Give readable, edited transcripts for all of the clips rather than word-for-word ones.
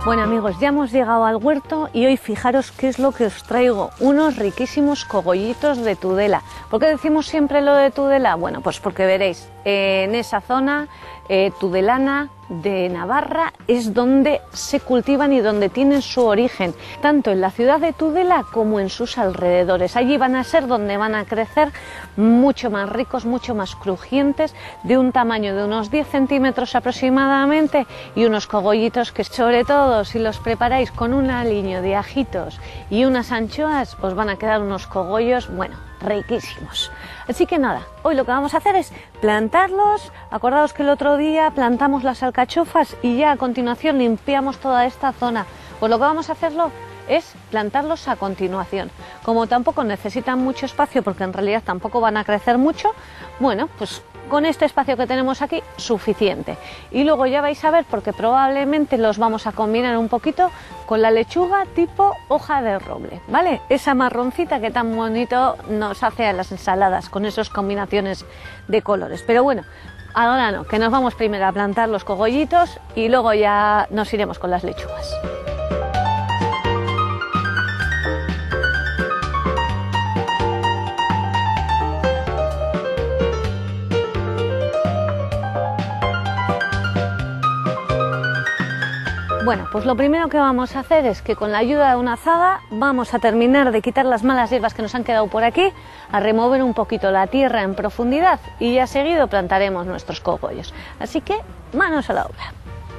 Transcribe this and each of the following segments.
Bueno amigos, ya hemos llegado al huerto y hoy fijaros qué es lo que os traigo, unos riquísimos cogollitos de Tudela. ¿Por qué decimos siempre lo de Tudela? Bueno, pues porque veréis, en esa zona tudelana de Navarra es donde se cultivan y donde tienen su origen, tanto en la ciudad de Tudela como en sus alrededores. Allí van a ser donde van a crecer mucho más ricos, mucho más crujientes, de un tamaño de unos 10 centímetros aproximadamente, y unos cogollitos que, sobre todo si los preparáis con un aliño de ajitos y unas anchoas, os van a quedar unos cogollos, bueno, riquísimos. Así que nada, hoy lo que vamos a hacer es plantarlos. Acordaos que el otro día plantamos las alcachofas y ya a continuación limpiamos toda esta zona. Pues lo que vamos a hacerlo es plantarlos a continuación. Como tampoco necesitan mucho espacio, porque en realidad tampoco van a crecer mucho, bueno, pues con este espacio que tenemos aquí, suficiente. Y luego ya vais a ver, porque probablemente los vamos a combinar un poquito con la lechuga tipo hoja de roble, ¿vale? Esa marroncita que tan bonito nos hace a las ensaladas, con esas combinaciones de colores. Pero bueno, ahora no, que nos vamos primero a plantar los cogollitos y luego ya nos iremos con las lechugas. Bueno, pues lo primero que vamos a hacer es que con la ayuda de una azada vamos a terminar de quitar las malas hierbas que nos han quedado por aquí, a remover un poquito la tierra en profundidad y ya seguido plantaremos nuestros cogollos. Así que manos a la obra.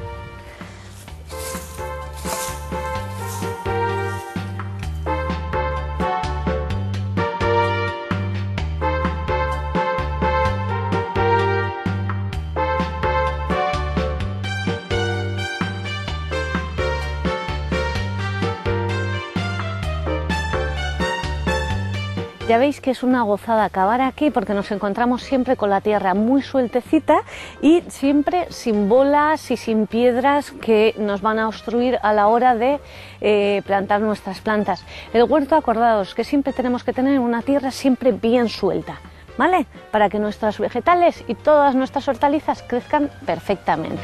Ya veis que es una gozada acabar aquí, porque nos encontramos siempre con la tierra muy sueltecita y siempre sin bolas y sin piedras que nos van a obstruir a la hora de plantar nuestras plantas. El huerto, acordaos que siempre tenemos que tener una tierra siempre bien suelta, ¿vale? Para que nuestros vegetales y todas nuestras hortalizas crezcan perfectamente.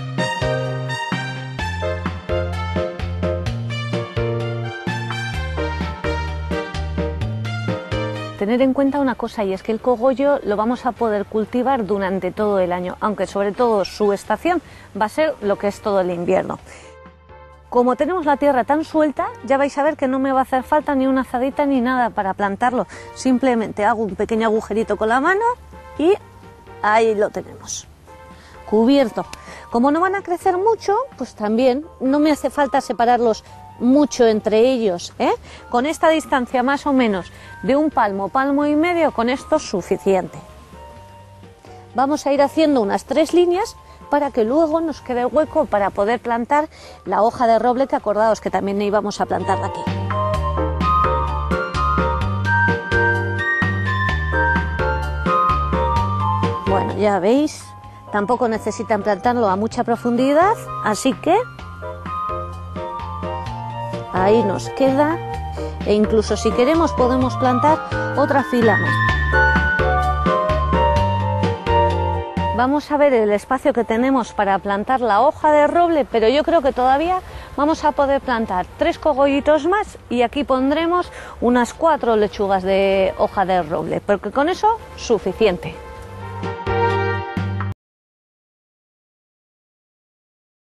Tener en cuenta una cosa, y es que el cogollo lo vamos a poder cultivar durante todo el año, aunque sobre todo su estación va a ser lo que es todo el invierno. Como tenemos la tierra tan suelta, ya vais a ver que no me va a hacer falta ni una azadita ni nada para plantarlo. Simplemente hago un pequeño agujerito con la mano y ahí lo tenemos, cubierto. Como no van a crecer mucho, pues también no me hace falta separarlos mucho entre ellos, ¿eh? Con esta distancia más o menos de un palmo, palmo y medio, con esto es suficiente. Vamos a ir haciendo unas 3 líneas para que luego nos quede hueco para poder plantar la hoja de roble, que acordaos que también íbamos a plantarla aquí. Bueno, ya veis, tampoco necesitan plantarlo a mucha profundidad, así que ahí nos queda, e incluso si queremos podemos plantar otra fila más. Vamos a ver el espacio que tenemos para plantar la hoja de roble, pero yo creo que todavía vamos a poder plantar 3 cogollitos más y aquí pondremos unas 4 lechugas de hoja de roble, porque con eso suficiente.